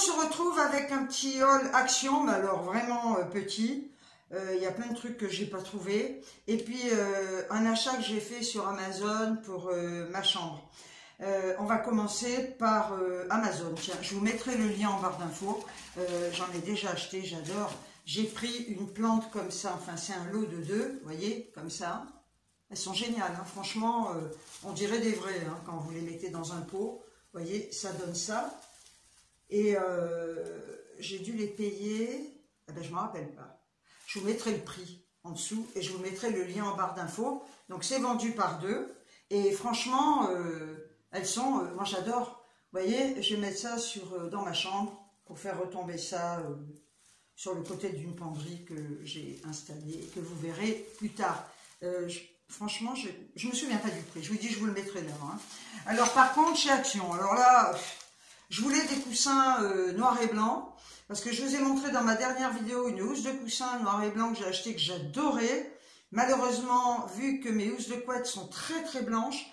se retrouve avec un petit haul Action, mais alors vraiment petit. Il y a plein de trucs que j'ai pas trouvé. Et puis un achat que j'ai fait sur Amazon pour ma chambre. On va commencer par Amazon. Tiens, je vous mettrai le lien en barre d'infos. J'en ai déjà acheté, j'adore. J'ai pris une plante comme ça, enfin c'est un lot de 2, vous voyez, comme ça. Elles sont géniales, hein. Franchement, on dirait des vraies, hein, quand vous les mettez dans un pot. Vous voyez, ça donne ça. Et j'ai dû les payer, eh ben, je ne me rappelle pas. Je vous mettrai le prix en dessous et je vous mettrai le lien en barre d'infos. Donc c'est vendu par 2. Et franchement, elles sont, moi j'adore. Vous voyez, je vais mettre ça dans ma chambre pour faire retomber ça sur le côté d'une penderie que j'ai installée et que vous verrez plus tard. Franchement, je ne me souviens pas du prix. Je vous dis, je vous le mettrai là. Hein. Alors par contre, chez Action, alors là, je voulais des coussins noirs et blancs. Parce que je vous ai montré dans ma dernière vidéo une housse de coussins noir et blanc que j'ai acheté, que j'adorais. Malheureusement, vu que mes housses de couette sont très très blanches,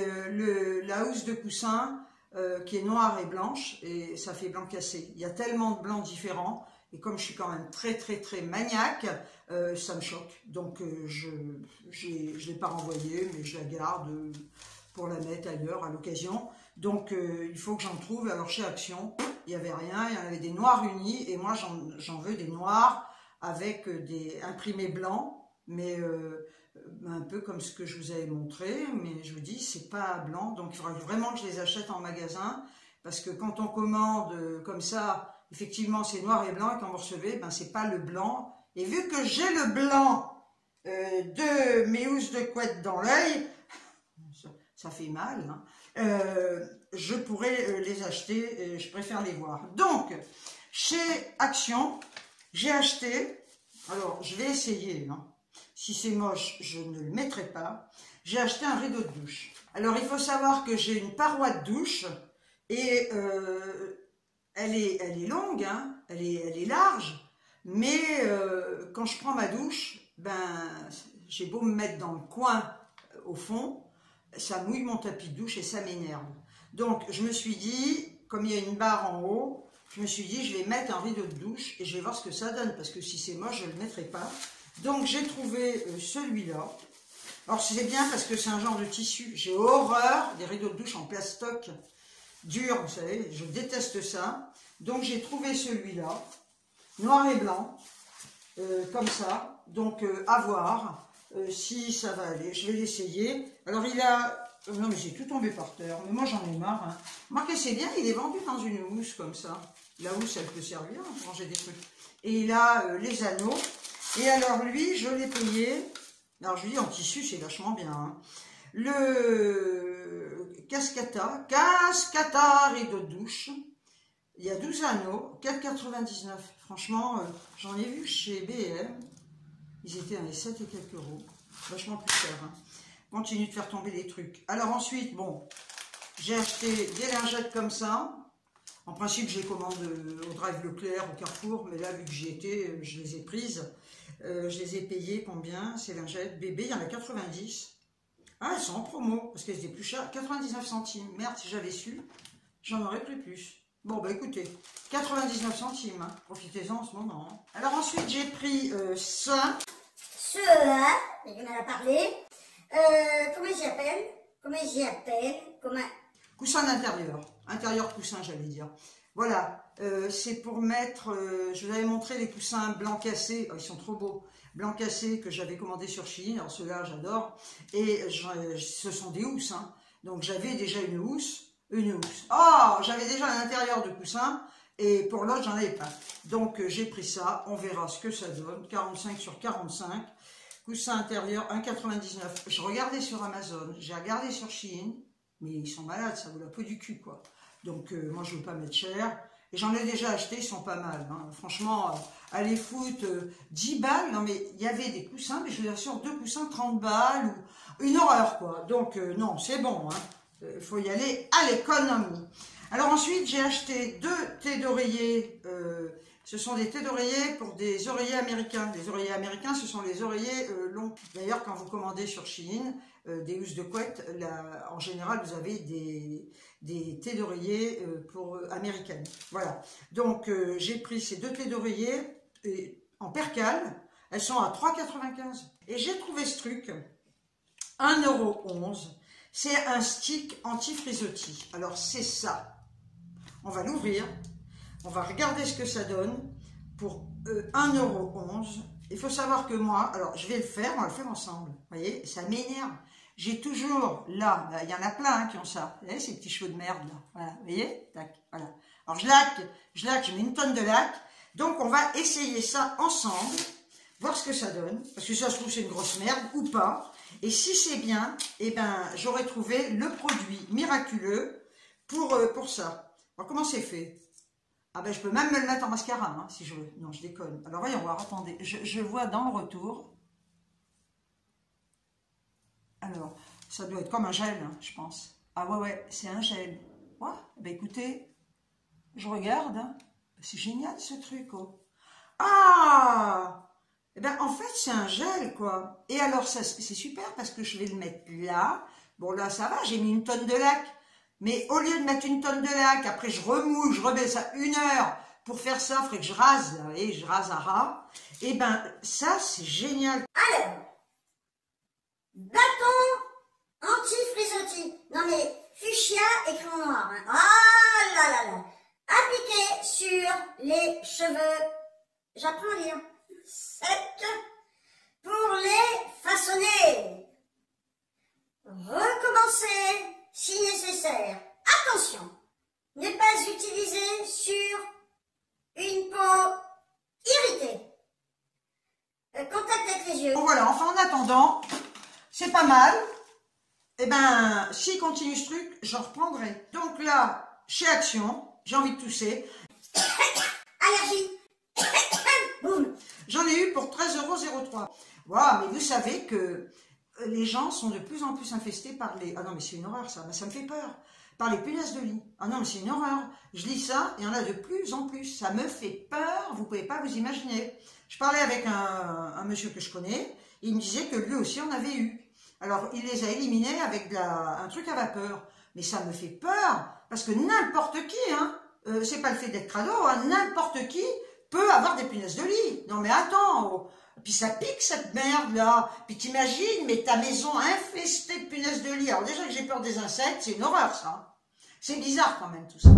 la housse de coussin qui est noire et blanche, et ça fait blanc cassé. Il y a tellement de blancs différents, et comme je suis quand même très très très maniaque, ça me choque. Donc je ne l'ai pas renvoyée, mais je la garde pour la mettre ailleurs à l'occasion. Donc il faut que j'en trouve. Alors chez Action, il n'y avait rien, il y en avait des noirs unis, et moi j'en veux des noirs avec des imprimés blancs, mais un peu comme ce que je vous avais montré, mais je vous dis, c'est pas blanc, donc il faudra vraiment que je les achète en magasin, parce que quand on commande comme ça, effectivement c'est noir et blanc, et quand vous recevez, ben c'est pas le blanc, et vu que j'ai le blanc de mes housses de couette dans l'œil, ça fait mal, hein. Je pourrais les acheter, je préfère les voir. Donc, chez Action, j'ai acheté, alors je vais essayer, hein. Si c'est moche, je ne le mettrai pas. J'ai acheté un rideau de douche. Alors, il faut savoir que j'ai une paroi de douche, et elle est longue, hein, elle est large, mais quand je prends ma douche, ben, j'ai beau me mettre dans le coin, au fond, ça mouille mon tapis de douche et ça m'énerve. Donc je me suis dit, comme il y a une barre en haut, je me suis dit je vais mettre un rideau de douche et je vais voir ce que ça donne, parce que si c'est moche je ne le mettrai pas. Donc j'ai trouvé celui-là. Alors c'est bien parce que c'est un genre de tissu. J'ai horreur des rideaux de douche en plastoc dur, vous savez, je déteste ça. Donc j'ai trouvé celui-là, noir et blanc, comme ça. Donc à voir. Si ça va aller, je vais l'essayer. Alors il a... non mais j'ai tout tombé par terre, mais moi j'en ai marre. Hein. Remarquez, c'est bien, il est vendu dans une housse comme ça. La housse, elle peut servir pour ranger des trucs. Et il a les anneaux. Et alors lui, je l'ai payé. Alors je lui dis en tissu, c'est vachement bien. Hein. Le Cascata rideau de douche. Il y a 12 anneaux, 4,99. Franchement, j'en ai vu chez B&M. Ils étaient dans les 7 et quelques euros. Vachement plus cher. Hein. Continue de faire tomber les trucs. Alors ensuite, bon, j'ai acheté des lingettes comme ça. En principe, je les commande au Drive Leclerc, au Carrefour. Mais là, vu que j'y étais, je les ai prises. Je les ai payées combien, ces lingettes bébé, il y en a 90. Ah, elles sont en promo, parce qu'elles étaient plus chères. 99 centimes. Merde, si j'avais su, j'en aurais pris plus. Bon, bah écoutez, 99 centimes, hein. Profitez-en en ce moment. Hein. Alors ensuite, j'ai pris ça. On en a parlé. Comment j'y appelle Coussin d'intérieur. Intérieur coussin, j'allais dire. Voilà, c'est pour mettre... je vous avais montré les coussins blancs cassés. Oh, ils sont trop beaux. Blancs cassés que j'avais commandé sur Shein. Alors ceux-là, j'adore. Et ce sont des housses. Hein. Donc j'avais déjà une housse. Oh, j'avais déjà un intérieur de coussin et pour l'autre, j'en avais pas. Donc, j'ai pris ça. On verra ce que ça donne. 45 sur 45. Coussin intérieur, 1,99. Je regardais sur Amazon. J'ai regardé sur Shein. Mais ils sont malades, ça vaut la peau du cul, quoi. Donc, moi, je ne veux pas mettre cher. Et j'en ai déjà acheté, ils sont pas mal. Hein. Franchement, allez foutre 10 balles. Non, mais il y avait des coussins, mais je vous assure, 2 coussins, 30 balles. Ou une horreur, quoi. Donc, non, c'est bon, hein. Il faut y aller à l'économie. Alors ensuite, j'ai acheté 2 thés d'oreiller Ce sont des thés d'oreiller pour des oreillers américains. Les oreillers américains, ce sont les oreillers longs. D'ailleurs, quand vous commandez sur Shein, des housses de couette, en général, vous avez des thés d'oreiller pour américaines. Voilà. Donc, j'ai pris ces 2 thés d'oreiller en percale. Elles sont à 3,95 €. Et j'ai trouvé ce truc, 1,11 €. C'est un stick anti-frisottis. Alors, c'est ça. On va l'ouvrir. On va regarder ce que ça donne pour 1,11 €. Il faut savoir que moi, alors je vais le faire, on va le faire ensemble. Vous voyez, ça m'énerve. J'ai toujours là, il y en a plein qui ont ça. Vous voyez, ces petits cheveux de merde là. Voilà, vous voyez, tac, voilà. Alors je laque, je mets une tonne de laque. Donc on va essayer ça ensemble, voir ce que ça donne. Parce que ça se trouve c'est une grosse merde ou pas. Et si c'est bien, eh ben j'aurais trouvé le produit miraculeux pour ça. Alors comment c'est fait? Ah ben je peux même me le mettre en mascara hein, si je veux. Non, je déconne. Alors voyons voir, attendez. Je vois dans le retour. Alors, ça doit être comme un gel, hein, je pense. Ah ouais, c'est un gel. Ouais, ben écoutez, je regarde. Hein. C'est génial ce truc. Oh. Ah eh ben en fait c'est un gel quoi. Et alors c'est super parce que je vais le mettre là. Bon là ça va, j'ai mis une tonne de lac. Mais au lieu de mettre une tonne de lac, après je remouille, je remets ça 1 heure pour faire ça, il faudrait que je rase, là, et je rase à ras. Et ben ça c'est génial. Alors, bâton anti-frisottis. Non mais, fuchsia écrit en noir. Hein. Ah là là là. Appliqué sur les cheveux. J'apprends à lire. Secs. Pour les façonner. Recommencer si nécessaire. Attention, ne pas utiliser sur une peau irritée. Contact avec les yeux. Bon voilà, enfin en attendant, c'est pas mal. Et ben, s'il continue ce truc, j'en reprendrai. Donc là, chez Action, j'ai envie de tousser. Allergie. Boum. J'en ai eu pour 13,03 €. Voilà, mais vous savez que les gens sont de plus en plus infestés par les... Ah non, mais c'est une horreur ça, ça me fait peur. Par les punaises de lit. Ah non, mais c'est une horreur. Je lis ça, il y en a de plus en plus. Ça me fait peur, vous ne pouvez pas vous imaginer. Je parlais avec un monsieur que je connais, il me disait que lui aussi en avait eu. Alors, il les a éliminés avec un truc à vapeur. Mais ça me fait peur, parce que n'importe qui, hein, c'est pas le fait d'être crado, hein, n'importe qui peut avoir des punaises de lit. Non mais attends, oh. Puis ça pique cette merde là. Puis t'imagines, mais ta maison infestée de punaises de lit. Alors déjà que j'ai peur des insectes, c'est une horreur ça. C'est bizarre quand même tout ça.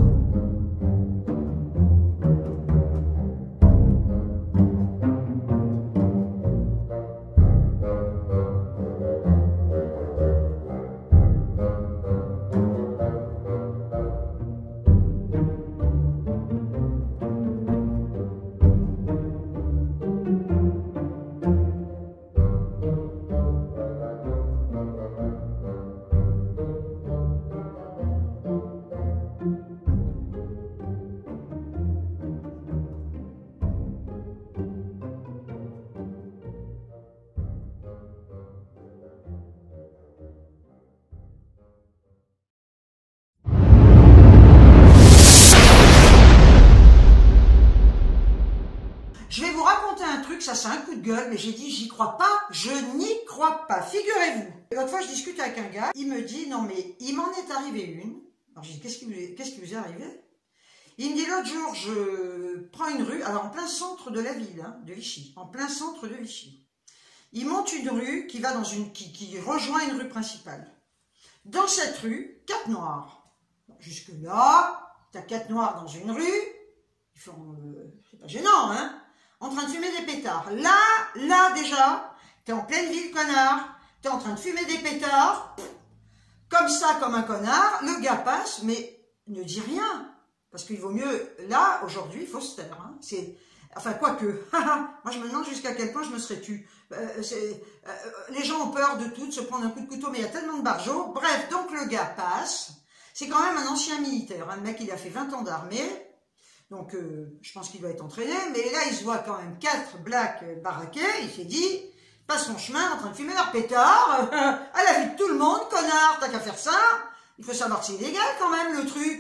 Ça c'est un coup de gueule, mais j'ai dit j'y crois pas, je n'y crois pas, figurez-vous. L'autre fois je discute avec un gars, il me dit non mais il m'en est arrivé une. Alors j'ai dit qu'est-ce qui vous est arrivé? Il me dit l'autre jour je prends une rue, alors en plein centre de la ville, hein, de Vichy, en plein centre de Vichy. Il monte une rue qui va dans qui rejoint une rue principale. Dans cette rue, 4 noirs. Jusque là, t'as 4 noirs dans une rue, ils font, c'est pas gênant hein. En train de fumer des pétards. Là déjà, t'es en pleine ville, connard. T'es en train de fumer des pétards. Comme ça, comme un connard. Le gars passe, mais ne dit rien. Parce qu'il vaut mieux, là, aujourd'hui, il faut se taire. Hein. Enfin, quoique. Moi, je me demande jusqu'à quel point je me serais tue. Les gens ont peur de tout, de se prendre un coup de couteau, mais il y a tellement de barjots. Bref, donc le gars passe. C'est quand même un ancien militaire. Hein. Le mec, il a fait 20 ans d'armée. Donc, je pense qu'il doit être entraîné, mais là, il se voit quand même 4 blacks baraqués, il s'est dit, passe son chemin en train de fumer leur pétard, à la vue de tout le monde, connard, t'as qu'à faire ça, il faut savoir que c'est illégal quand même, le truc.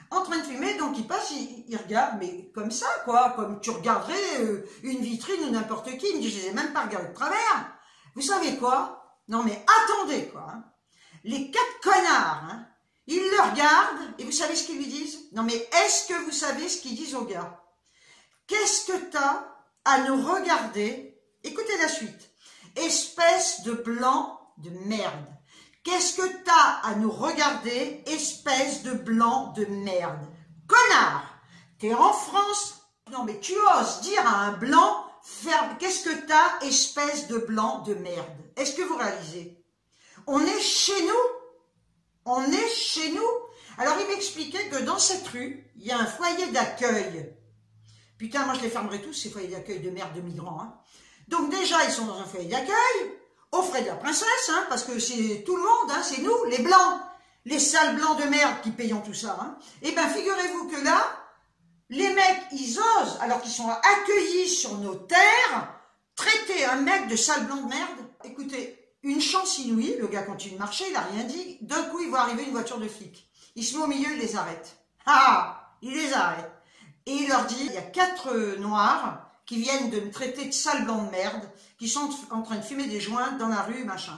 en train de fumer, donc il passe, il regarde, mais comme ça, quoi, comme tu regarderais une vitrine ou n'importe qui. Il me dit, je les ai même pas regardés de travers. Vous savez quoi? Non mais attendez, quoi. Hein. Les 4 connards, hein, ils le regardent, et vous savez ce qu'ils lui disent? Non mais est-ce que vous savez ce qu'ils disent au gars? Qu'est-ce que t'as à nous regarder? Écoutez la suite. Espèce de blanc de merde. Qu'est-ce que t'as à nous regarder, espèce de blanc de merde? Connard! T'es en France? Non mais tu oses dire à un blanc, qu'est-ce que t'as, espèce de blanc de merde? Est-ce que vous réalisez? On est chez nous. On est chez nous. Alors il m'expliquait que dans cette rue, il y a un foyer d'accueil. Putain, moi je les fermerai tous, ces foyers d'accueil de merde de migrants. Hein. Donc déjà, ils sont dans un foyer d'accueil, aux frais de la princesse, hein, parce que c'est tout le monde, hein, c'est nous, les blancs, les sales blancs de merde qui payons tout ça. Hein. Et bien, figurez-vous que là, les mecs, ils osent, alors qu'ils sont accueillis sur nos terres, traiter un mec de sale blanc de merde. Écoutez, une chance inouïe, le gars continue de marcher, il n'a rien dit, d'un coup, il voit arriver une voiture de flic. Il se met au milieu, il les arrête. Ah, il les arrête. Et il leur dit, il y a 4 noirs qui viennent de me traiter de sale blanc de merde, qui sont en train de fumer des joints dans la rue, machin.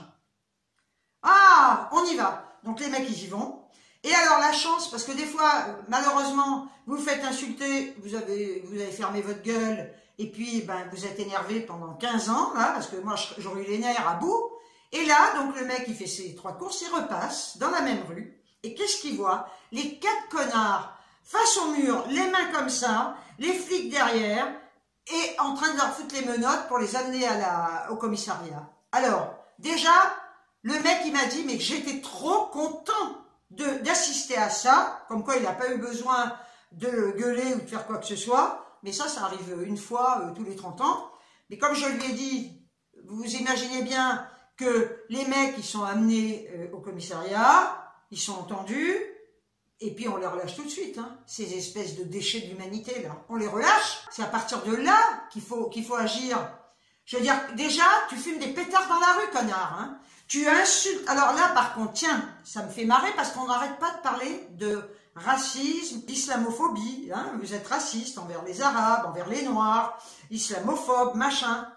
Ah, on y va. Donc les mecs, ils y vont. Et alors la chance, parce que des fois, malheureusement, vous vous faites insulter, vous avez fermé votre gueule, et puis ben, vous êtes énervé pendant 15 ans, là, parce que moi, j'aurais eu les nerfs à bout. Et là, donc le mec, il fait ses 3 courses, il repasse dans la même rue. Et qu'est-ce qu'il voit? Les 4 connards face au mur, les mains comme ça, les flics derrière, et en train de leur foutre les menottes pour les amener au commissariat. Alors, déjà, le mec, il m'a dit, mais j'étais trop content d'assister à ça, comme quoi il n'a pas eu besoin de gueuler ou de faire quoi que ce soit, mais ça arrive une fois tous les 30 ans. Mais comme je lui ai dit, vous imaginez bien que les mecs, ils sont amenés au commissariat, ils sont entendus, et puis on les relâche tout de suite, hein, ces espèces de déchets de l'humanité là. On les relâche, c'est à partir de là qu'il faut agir. Je veux dire, déjà, tu fumes des pétards dans la rue, connard. Hein. Tu insultes. Alors là, par contre, tiens, ça me fait marrer parce qu'on n'arrête pas de parler de racisme, d'islamophobie. Hein. Vous êtes raciste envers les Arabes, envers les Noirs, islamophobe, machin.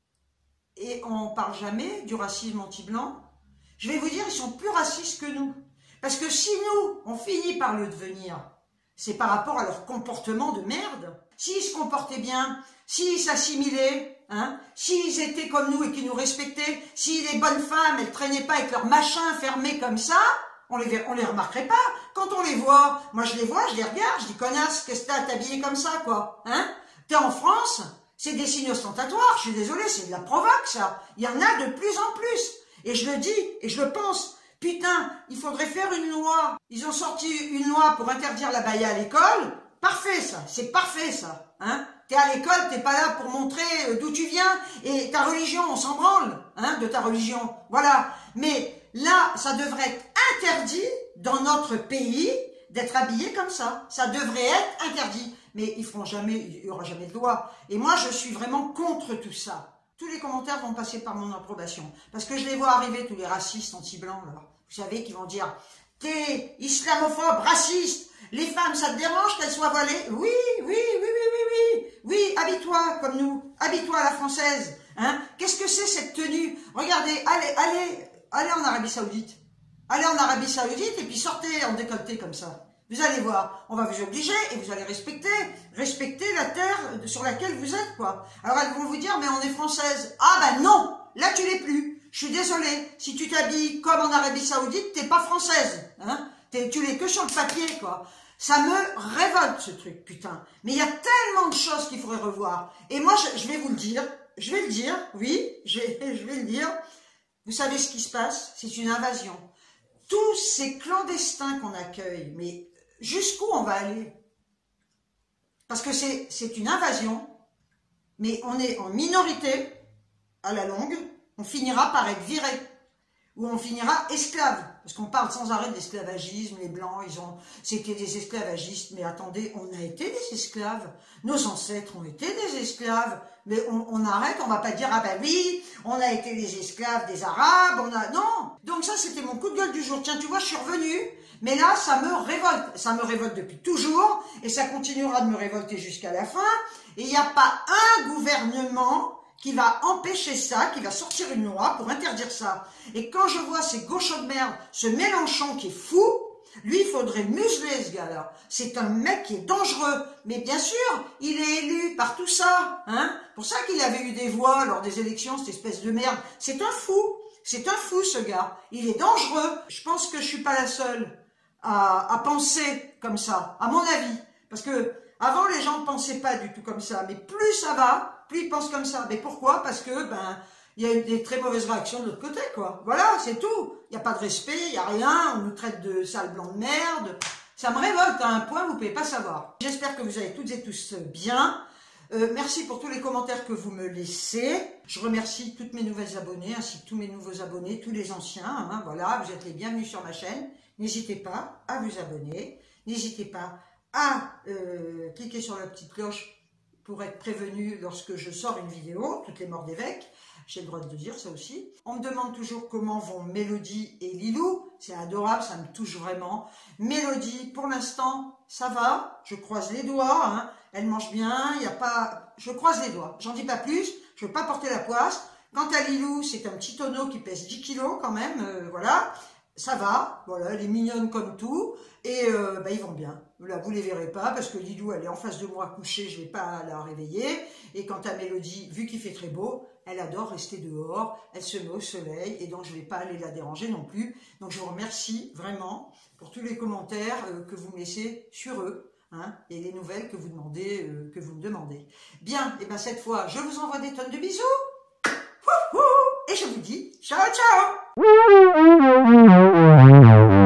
Et on parle jamais du racisme anti-blanc. Je vais vous dire, ils sont plus racistes que nous. Parce que si nous, on finit par le devenir, c'est par rapport à leur comportement de merde. S'ils se comportaient bien, s'ils s'assimilaient, hein, s'ils étaient comme nous et qu'ils nous respectaient, si les bonnes femmes, elles traînaient pas avec leurs machins fermés comme ça, on les remarquerait pas. Quand on les voit, moi je les vois, je les regarde, je dis connasse, qu'est-ce que t'as à t'habiller comme ça, quoi, hein? T'es en France, c'est des signes ostentatoires, je suis désolée, c'est de la provoque, ça. Il y en a de plus en plus. Et je le dis, et je le pense. Putain, il faudrait faire une loi. Ils ont sorti une loi pour interdire la baya à l'école. Parfait ça, c'est parfait ça. Hein, t'es à l'école, t'es pas là pour montrer d'où tu viens et ta religion, on s'en branle hein, de ta religion. Voilà. Mais là, ça devrait être interdit dans notre pays d'être habillé comme ça. Ça devrait être interdit. Mais ils feront jamais, il y aura jamais de loi. Et moi, je suis vraiment contre tout ça. Tous les commentaires vont passer par mon approbation. Parce que je les vois arriver, tous les racistes anti-blancs, là. Vous savez, qui vont dire, t'es islamophobe, raciste, les femmes, ça te dérange qu'elles soient voilées? Oui, oui, oui, oui, oui, oui, oui, habille-toi comme nous, habille-toi à la française. Hein? Qu'est-ce que c'est cette tenue? Regardez, allez en Arabie Saoudite. Allez en Arabie Saoudite et puis sortez en décolleté comme ça. Vous allez voir, on va vous obliger et vous allez respecter la terre sur laquelle vous êtes, quoi. Alors elles vont vous dire, mais on est française. Ah ben non, là tu l'es plus. Je suis désolée, si tu t'habilles comme en Arabie Saoudite, t'es pas française. Hein, tu l'es que sur le papier, quoi. Ça me révolte, ce truc, putain. Mais il y a tellement de choses qu'il faudrait revoir. Et moi, je vais vous le dire, oui, je vais le dire. Vous savez ce qui se passe? C'est une invasion. Tous ces clandestins qu'on accueille, mais jusqu'où on va aller? Parce que c'est une invasion, mais on est en minorité, à la longue, on finira par être viré, ou on finira esclave, parce qu'on parle sans arrêt de l'esclavagisme, les blancs, c'était des esclavagistes, mais attendez, on a été des esclaves, nos ancêtres ont été des esclaves, mais on arrête, on va pas dire, ah ben oui, on a été des esclaves des Arabes, non, donc ça ça, c'était mon coup de gueule du jour. Tiens, tu vois, je suis revenue, mais là, ça me révolte. Ça me révolte depuis toujours, et ça continuera de me révolter jusqu'à la fin. Et il n'y a pas un gouvernement qui va empêcher ça, qui va sortir une loi pour interdire ça. Et quand je vois ces gauchos de merde, ce Mélenchon qui est fou, lui, il faudrait museler ce gars-là. C'est un mec qui est dangereux. Mais bien sûr, il est élu par tout ça. Hein, pour ça qu'il avait eu des voix lors des élections, cette espèce de merde. C'est un fou. C'est un fou, ce gars. Il est dangereux. Je pense que je suis pas la seule à penser comme ça, à mon avis. Parce que avant, les gens ne pensaient pas du tout comme ça. Mais plus ça va, plus ils pensent comme ça. Mais pourquoi? Parce que, il y a eu des très mauvaises réactions de l'autre côté, quoi. Voilà, c'est tout. Il n'y a pas de respect, il n'y a rien. On nous traite de sales blancs de merde. Ça me révolte à un point, vous ne pouvez pas savoir. J'espère que vous allez toutes et tous bien. Merci pour tous les commentaires que vous me laissez. Je remercie toutes mes nouvelles abonnées, ainsi que tous mes nouveaux abonnés, tous les anciens. Hein, voilà, vous êtes les bienvenus sur ma chaîne. N'hésitez pas à vous abonner. N'hésitez pas à cliquer sur la petite cloche pour être prévenu lorsque je sors une vidéo, toutes les morts d'évêques. J'ai le droit de le dire, ça aussi. On me demande toujours comment vont Mélodie et Lilou. C'est adorable, ça me touche vraiment. Mélodie, pour l'instant, ça va. Je croise les doigts. Hein. Elle mange bien. Il n'y a pas... Je croise les doigts. J'en dis pas plus. Je ne veux pas porter la poisse. Quant à Lilou, c'est un petit tonneau qui pèse 10 kilos quand même. Voilà. Ça va. Voilà, elle est mignonne comme tout. Et ils vont bien. Là, vous ne les verrez pas parce que Lilou, elle est en face de moi couchée. Je ne vais pas la réveiller. Et quant à Mélodie, vu qu'il fait très beau, elle adore rester dehors, elle se met au soleil et donc je ne vais pas aller la déranger non plus. Donc je vous remercie vraiment pour tous les commentaires que vous me laissez sur eux hein, et les nouvelles que vous demandez, me demandez. Bien, et bien cette fois, je vous envoie des tonnes de bisous et je vous dis ciao ciao.